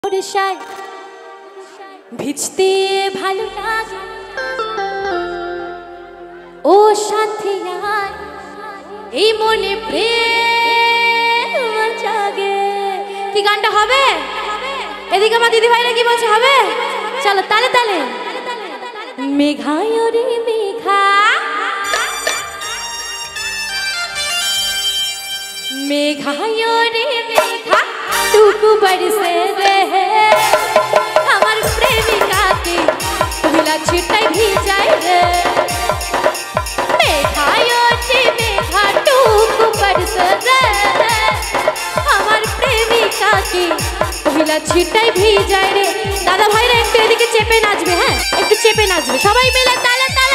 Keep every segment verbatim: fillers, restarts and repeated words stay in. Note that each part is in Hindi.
বর্ষায় ভিজতে ভালো লাগে ও সাথী আয় এই মনে প্রেম জাগে। কি গানটা হবে? এদিকে আমার দিদি ভাইরা কি বলছে হবে? চলো তালে তালে। মেঘায় রে মেঘা मेघाय रे मेघा टूक बरसे रे हमार प्रेमिका के पहला छिटाई भी जाए रे। मेघाय रे मेघा टूक बरसे रे हमार प्रेमिका के पहला छिटाई भी जाए रे। दादा भाईरा একটু এদিকে চেপে নাচবে, হ্যাঁ একটু চেপে নাচবে সবাই মিলে তালে তালে।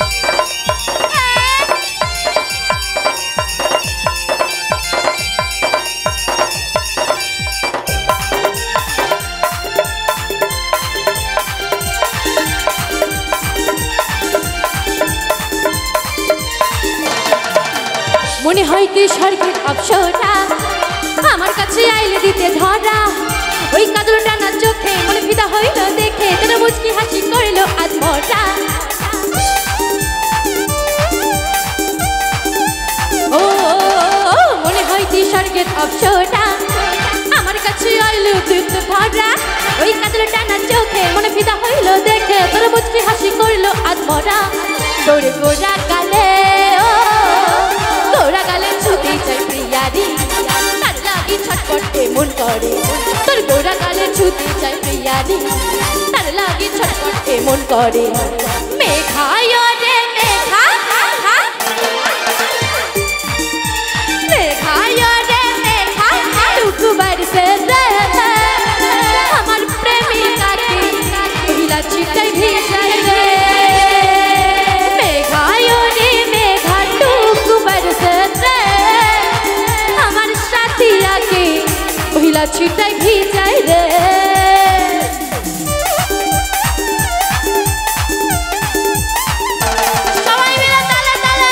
মনে হয় তুই স্বর্গের অপ্সরা আমার কাছে আইলে দিতে ধরা ওই কাজল টানা চোখে মনে ফিদা হইল দেখে তোর মুচকি হাসি করল আজ ভরা। ও মনে হয় তুই স্বর্গের অপ্সরা আমার কাছে আইলে দিতে ধরা ওই কাজল টানা চোখে মনে ফিদা হইল দেখে তোর মুচকি হাসি করল আজ ভরা। তোর গোরা কালে ও তোরা গালে ছুটি চাই প্রিয়ারি তার লাগি ছটপটে মন করে তোর গোরা গালে ছুটি চাই প্রিয়ারি তার লাগি ছটপটে মন করে। মেঘায় রে মেঘা মেঘায় রে মেঘা টুকু বরসে রে আমার প্রেমিকা के पहिला छिटाई भी जाए रे। मेघाय रे मेघा टुकु बरसे रे हमार साथिया के पहिला छिटाई भी जाए रे। সবাই মিলে তালে তালে।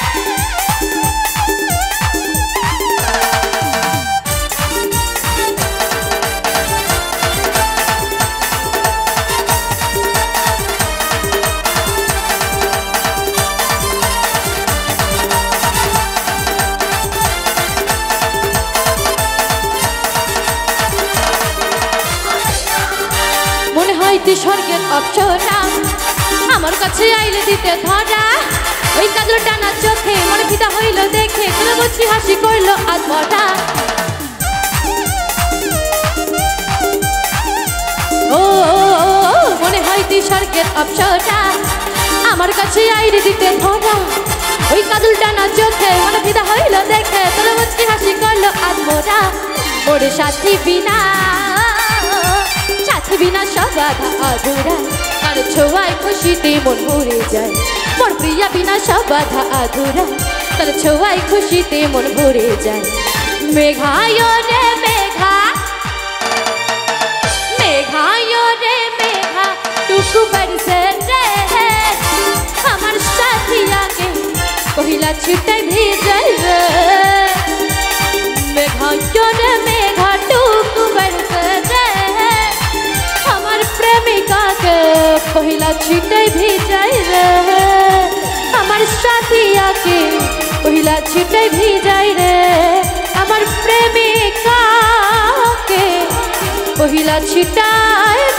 মনে হয় তুই স্বর্গের অপ্সরা আমার কাছে আইলে দিতে ধরা ওই কাজল টানা চোখে মনে ফিদা হইল দেখে তোর মুচকি হাসি করল আজ ভরা। ও মনে হয় তুই স্বর্গের অপ্সরা আমার কাছে আইলে দিতে ধরা ওই কাজল টানা চোখে মনে ফিদা হইল দেখে তোর মুচকি হাসি করল আজ ভরা। ওর সাথী বিনা সাথী বিনা সব আধা আধুরা আর ছোঁয়ায় খুশিতে মন ভরে যায় মোর প্রিয়া বিনা সব আধা আধুরা তার ছোঁয়ায় খুশিতে মন ভরে যায়। মেঘায় রে মেঘা মেঘায় রে মেঘা টুকু বরসে রে আমার সাথিया के पहिला छिटाई भी जाए रे। मेघाय रे मेघा टुकु बरसे रे हमार प्रेमिका के पहिला छिटाई भी जाए रे हमार साथिया के पहिला छिटाई भी जाए रे हमार प्रेमिका के पहिला छिटाई